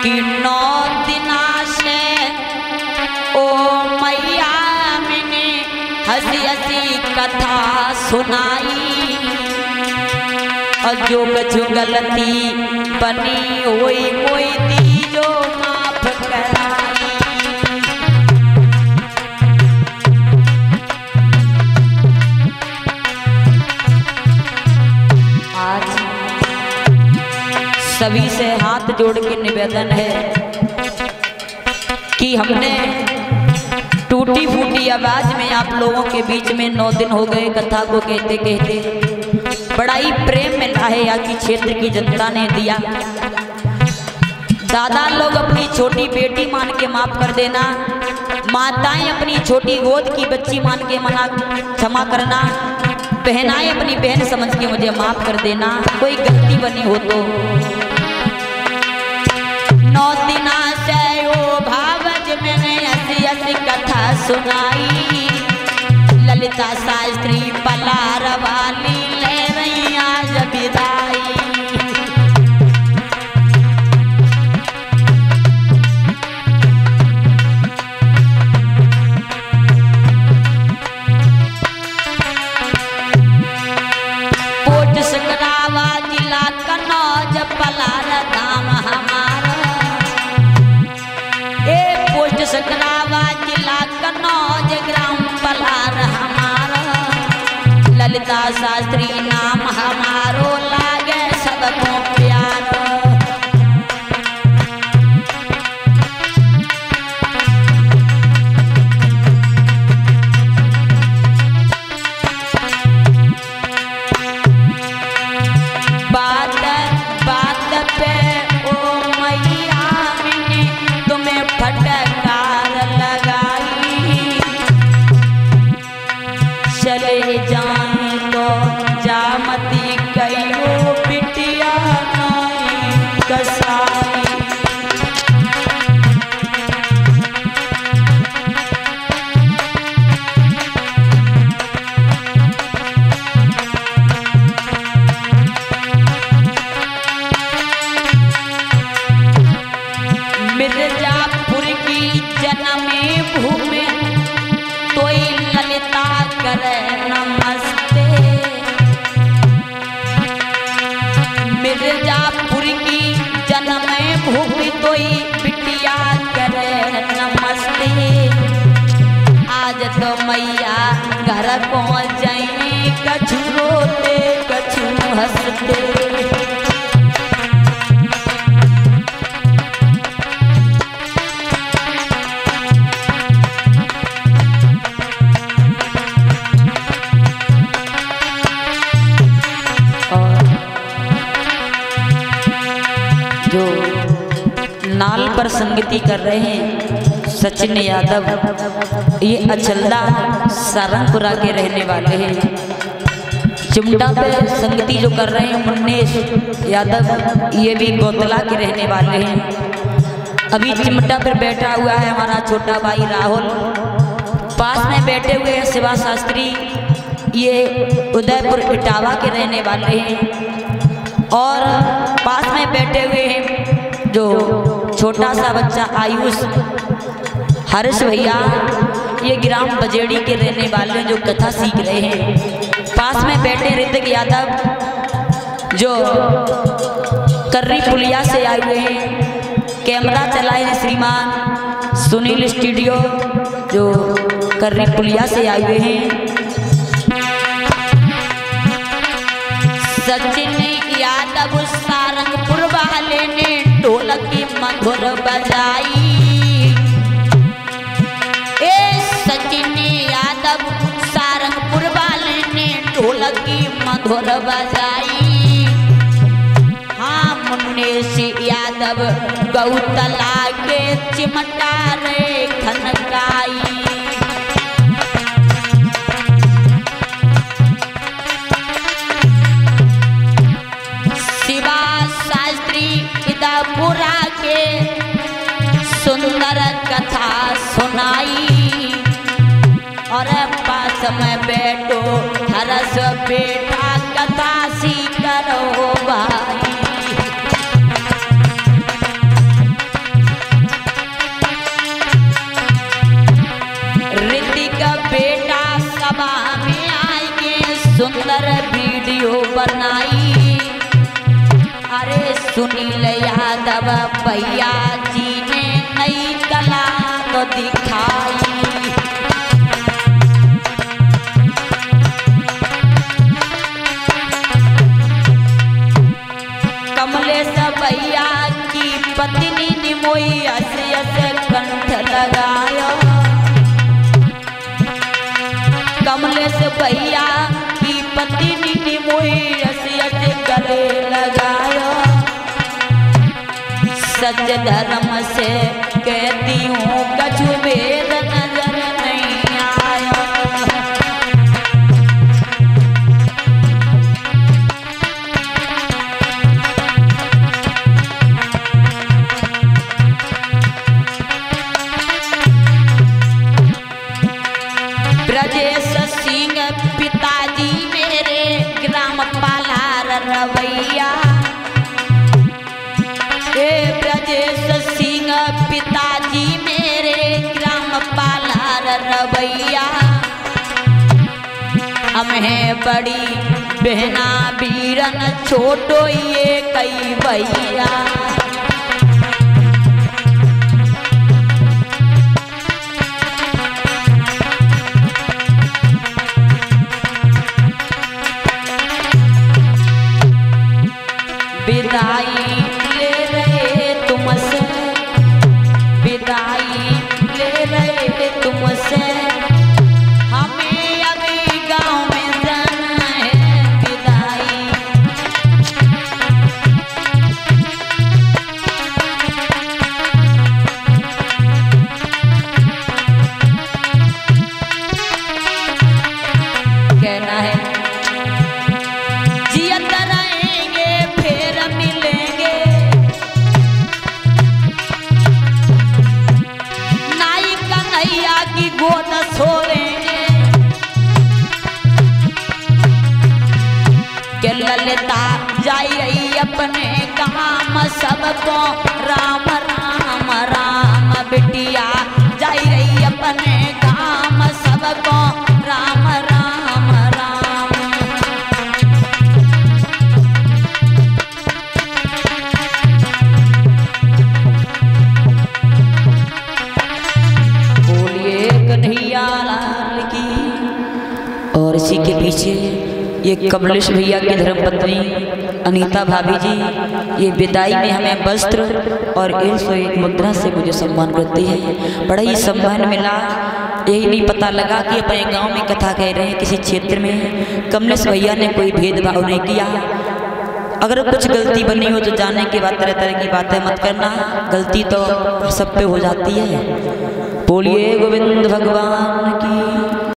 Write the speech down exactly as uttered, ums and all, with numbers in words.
कि नौ दिना से ओ मैया मैंने हंसी हंसी कथा सुनाई और जो कछु गलती बनी हुई कोई दी जो माफ कराई। आज सभी से हाथ जोड़ के निवेदन है कि हमने टूटी फूटी आवाज में आप लोगों के बीच में नौ दिन हो गए कथा को कहते कहते बड़ा ही प्रेम मिला है यहाँ की क्षेत्र की जनता ने दिया। दादा लोग अपनी छोटी बेटी मान के माफ कर देना, माताएं अपनी छोटी गोद की बच्ची मान के मना क्षमा करना, बहनाएं अपनी बहन समझ के मुझे माफ कर देना कोई गलती बनी हो तो। नौ दिना से ओ भावज मैंने ऐसी ऐसी कथा सुनाई, ललिता शास्त्री पलार वाली ले रही आज विदाई। कोट सकरावा जिला कन्नौज पलार धाम हमारा, ए पोस्ट सकरावा जिला कन्नौज ग्राम पलार हमारा, ललिता शास्त्री नाम हमारो लागे सबको प्यार। बात बात पे ओ मैया मैंने तुम्हें फटकार लगाई, चले जाए तो जामती कहो बिटिया नाई कसाई। मिर्जापुर की जन्मी भूमि तोई ललिता करे नमस्ते, मिर्जापुर की जन्मी भूमि तोई बिटिया करे नमस्ते। आज तो मैया घर पहुँच जाए कछु रोते कछु हंसते। जो नाल पर संगति कर रहे हैं सचिन यादव, ये अचलदा सारंगपुरा के रहने वाले हैं। चिमटा पे संगति जो कर रहे हैं मुन्नेश यादव, ये भी गोतला के रहने वाले हैं। अभी चिमटा पर बैठा हुआ है हमारा छोटा भाई राहुल, पास में बैठे हुए हैं शिवा शास्त्री, ये उदयपुर इटावा के रहने वाले हैं। और पास में बैठे हुए हैं जो छोटा सा बच्चा आयुष हर्ष भैया, ये ग्राम बजेड़ी के रहने वाले जो कथा सीख रहे हैं। पास में बैठे ऋतिक यादव जो कर्री पुलिया से आए हुए हैं। कैमरा चलाए हैं श्रीमान सुनील स्टूडियो जो कर्री पुलिया से आए हुए हैं। सचिन यादव सारंगपुर वाले ने ढोलक की मधुर बजाई, ए सचिन यादव सारंगपुर वाले ने ढोलक की मधुर बजाई। हाँ मुन्नेश यादव गौतला के चिमटा रे खनकाई। पूरा के सुंदर कथा सुनाई और पास में बैठो हरस बेटा कथा सी करो भाई। सुनील यादव भैया जी ने नई कला तो दिखाई। कमलेश भैया की पत्नी निमोई अस अस कंठ लगाया। कमलेश भैया की पत्नी निमोई अस अस गले लगाया। सच धर्म से कहती हूँ कछु भेद नजर नहीं आया। ब्रजेश सिंह पिताजी मेरे ग्राम पालार रवैया। हे ब्रजेश सिंह पिताजी मेरे ग्राम पालार रवैया। हम हैं बड़ी बहना बीरन छोटो ये कई भैया। विदाई ले रहे तुमसे, विदाई ले रहे तुमसे, हमें अभी गांव में जाना है। विदाई कहना है जियत रहेंगे फिर मिलेंगे। नाई कन्हैया की गोद सोएंगे। के ललिता जाई रही अपने काम सबको राम राम राम। बिटिया जाई रही अपने काम सबको राम राम राम। बोलिए कन्हैया लाल की। और इसी के पीछे ये कमलेश भैया की धर्मपत्नी अनीता भाभी जी ये विदाई में हमें वस्त्र और एक सौ एक मुद्रा से मुझे सम्मान करती है। बड़ा ही सम्मान मिला। यही नहीं पता लगा कि अपने गांव में कथा कह रहे हैं किसी क्षेत्र में कमलेश भैया ने कोई भेदभाव नहीं किया। अगर कुछ गलती बनी हो तो जाने के बाद तरह तरह की बातें मत करना। गलती तो सब पे हो जाती है। बोलिए गोविंद भगवान की।